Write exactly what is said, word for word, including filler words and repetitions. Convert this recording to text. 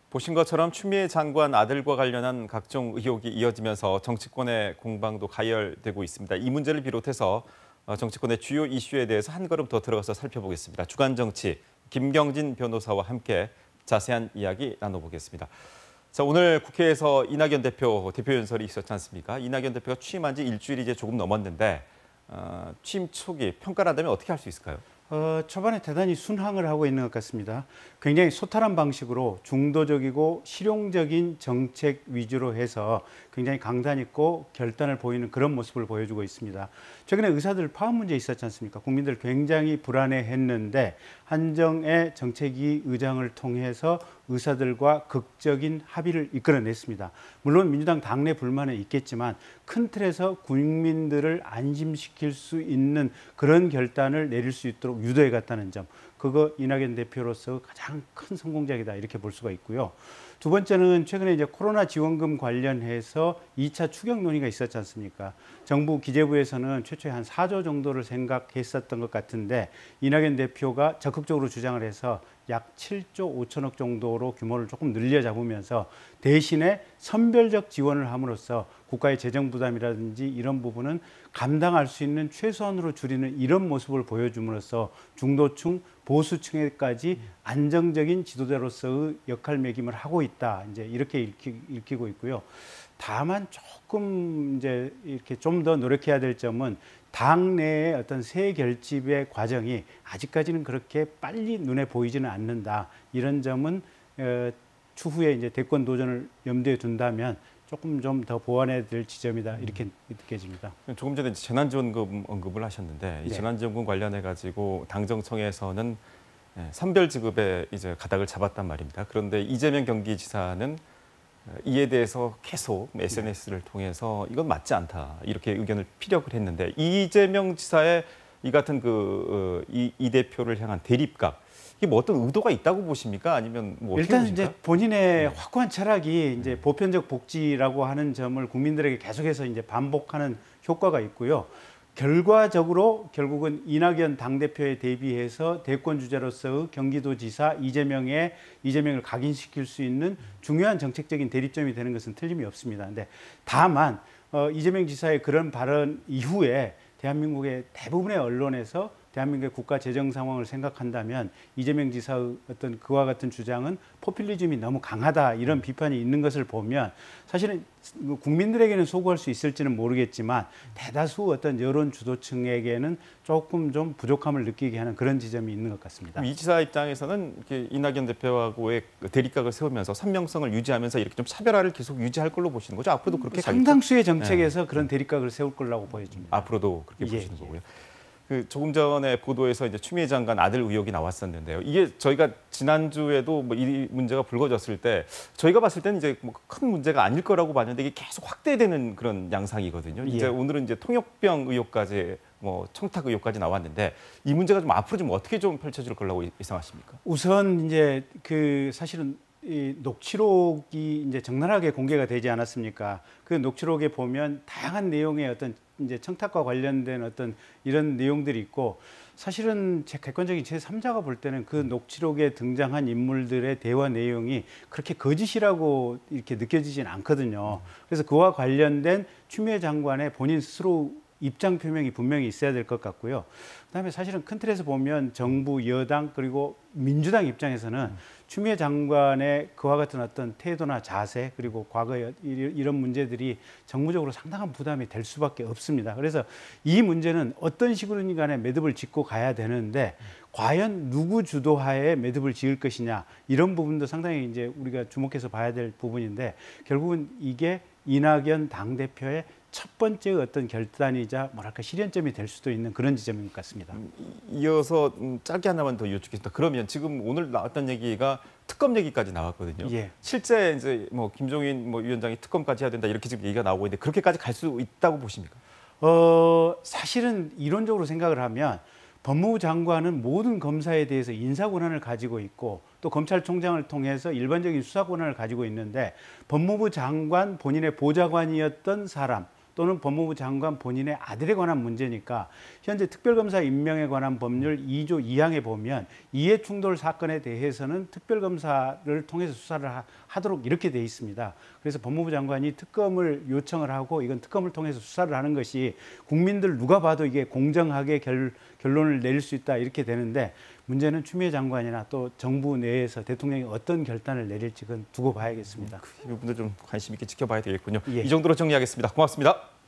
보신 것처럼 추미애 장관 아들과 관련한 각종 의혹이 이어지면서 정치권의 공방도 가열되고 있습니다. 이 문제를 비롯해서 정치권의 주요 이슈에 대해서 한 걸음 더 들어가서 살펴보겠습니다. 주간 정치 김경진 변호사와 함께 자세한 이야기 나눠보겠습니다. 자, 오늘 국회에서 이낙연 대표 대표 연설이 있었지 않습니까? 이낙연 대표가 취임한 지 일주일이 이제 조금 넘었는데 어, 취임 초기 평가를 한다면 어떻게 할 수 있을까요? 어, 초반에 대단히 순항을 하고 있는 것 같습니다. 굉장히 소탈한 방식으로 중도적이고 실용적인 정책 위주로 해서 굉장히 강단 있고 결단을 보이는 그런 모습을 보여주고 있습니다. 최근에 의사들 파업 문제 있었지 않습니까? 국민들 굉장히 불안해했는데 한정의 정책위 의장을 통해서 의사들과 극적인 합의를 이끌어냈습니다. 물론 민주당 당내 불만은 있겠지만 큰 틀에서 국민들을 안심시킬 수 있는 그런 결단을 내릴 수 있도록 유도해 갔다는 점, 그거 이낙연 대표로서 가장 큰 성공작이다 이렇게 볼 수가 있고요. 두 번째는 최근에 이제 코로나 지원금 관련해서 이 차 추경 논의가 있었지 않습니까? 정부 기재부에서는 최초에 한 사조 정도를 생각했었던 것 같은데 이낙연 대표가 적극적으로 주장을 해서 약 칠조 오천억 정도로 규모를 조금 늘려 잡으면서 대신에 선별적 지원을 함으로써 국가의 재정 부담이라든지 이런 부분은 감당할 수 있는 최소한으로 줄이는 이런 모습을 보여줌으로써 중도층, 보수층에까지 안정적인 지도자로서의 역할매김을 하고 있다. 이제 이렇게 읽히, 읽히고 있고요. 다만 조금 이제 이렇게 좀 더 노력해야 될 점은 당내의 어떤 새 결집의 과정이 아직까지는 그렇게 빨리 눈에 보이지는 않는다. 이런 점은 어, 추후에 이제 대권 도전을 염두에 둔다면 조금 좀 더 보완해야 될 지점이다 이렇게 느껴집니다. 조금 전에 재난지원금 언급을 하셨는데 이 네. 재난지원금 관련해 가지고 당정청에서는 선별지급에 이제 가닥을 잡았단 말입니다. 그런데 이재명 경기지사는 이에 대해서 계속 에스엔에스를 통해서 이건 맞지 않다 이렇게 의견을 피력을 했는데 이재명 지사의 이 같은 그 이 이 대표를 향한 대립각 이게 뭐 어떤 의도가 있다고 보십니까? 아니면 뭐 어떻게 일단 보십니까? 이제 본인의 네. 확고한 철학이 이제 네. 보편적 복지라고 하는 점을 국민들에게 계속해서 이제 반복하는 효과가 있고요. 결과적으로 결국은 이낙연 당대표에 대비해서 대권 주자로서의 경기도지사 이재명의 이재명을 각인시킬 수 있는 중요한 정책적인 대립점이 되는 것은 틀림이 없습니다. 근데 다만 어, 이재명 지사의 그런 발언 이후에 대한민국의 대부분의 언론에서 대한민국의 국가 재정 상황을 생각한다면 이재명 지사의 어떤 그와 같은 주장은 포퓰리즘이 너무 강하다 이런 비판이 있는 것을 보면 사실은 국민들에게는 소구할 수 있을지는 모르겠지만 대다수 어떤 여론 주도층에게는 조금 좀 부족함을 느끼게 하는 그런 지점이 있는 것 같습니다. 이 지사 입장에서는 이렇게 이낙연 대표하고의 대립각을 세우면서 선명성을 유지하면서 이렇게 좀 차별화를 계속 유지할 걸로 보시는 거죠? 앞으로도 그렇게 상당수의 정책에서 네. 그런 대립각을 세울 거라고 보여집니다. 앞으로도 그렇게 예, 보시는 예. 거고요. 그 조금 전에 보도에서 이제 추미애 장관 아들 의혹이 나왔었는데요. 이게 저희가 지난주에도 뭐 이 문제가 불거졌을 때 저희가 봤을 때는 이제 뭐 큰 문제가 아닐 거라고 봤는데 이게 계속 확대되는 그런 양상이거든요. 이제 예. 오늘은 이제 통역병 의혹까지 뭐 청탁 의혹까지 나왔는데 이 문제가 좀 앞으로 좀 어떻게 좀 펼쳐질 거라고 예상하십니까? 우선 이제 그 사실은 이 녹취록이 이제 적나라하게 공개가 되지 않았습니까? 그 녹취록에 보면 다양한 내용의 어떤 이제 청탁과 관련된 어떤 이런 내용들이 있고 사실은 제 객관적인 제삼자가 볼 때는 그 녹취록에 등장한 인물들의 대화 내용이 그렇게 거짓이라고 이렇게 느껴지진 않거든요. 그래서 그와 관련된 추미애 장관의 본인 스스로 입장 표명이 분명히 있어야 될 것 같고요. 그다음에 사실은 큰 틀에서 보면 정부, 여당 그리고 민주당 입장에서는 음. 추미애 장관의 그와 같은 어떤 태도나 자세 그리고 과거의 이런 문제들이 정무적으로 상당한 부담이 될 수밖에 없습니다. 그래서 이 문제는 어떤 식으로든 간에 매듭을 짓고 가야 되는데 음. 과연 누구 주도하에 매듭을 지을 것이냐 이런 부분도 상당히 이제 우리가 주목해서 봐야 될 부분인데 결국은 이게 이낙연 당대표의 첫 번째 어떤 결단이자 뭐랄까 실현점이 될 수도 있는 그런 지점인 것 같습니다. 이어서 짧게 하나만 더 여쭙겠습니다. 그러면 지금 오늘 나왔던 얘기가 특검 얘기까지 나왔거든요. 예. 실제 이제 뭐 김종인 뭐 위원장이 특검까지 해야 된다 이렇게 지금 얘기가 나오고 있는데 그렇게까지 갈 수 있다고 보십니까? 어 사실은 이론적으로 생각을 하면 법무부 장관은 모든 검사에 대해서 인사 권한을 가지고 있고 또 검찰총장을 통해서 일반적인 수사 권한을 가지고 있는데 법무부 장관 본인의 보좌관이었던 사람 또는 법무부 장관 본인의 아들에 관한 문제니까 현재 특별검사 임명에 관한 법률 이 조 이 항에 보면 이해충돌 사건에 대해서는 특별검사를 통해서 수사를 하, 하도록 이렇게 돼 있습니다. 그래서 법무부 장관이 특검을 요청을 하고 이건 특검을 통해서 수사를 하는 것이 국민들 누가 봐도 이게 공정하게 결, 결론을 내릴 수 있다 이렇게 되는데 문제는 추미애 장관이나 또 정부 내에서 대통령이 어떤 결단을 내릴지 그건 두고 봐야겠습니다. 이 부분도 좀 관심 있게 지켜봐야 되겠군요. 예. 이 정도로 정리하겠습니다. 고맙습니다.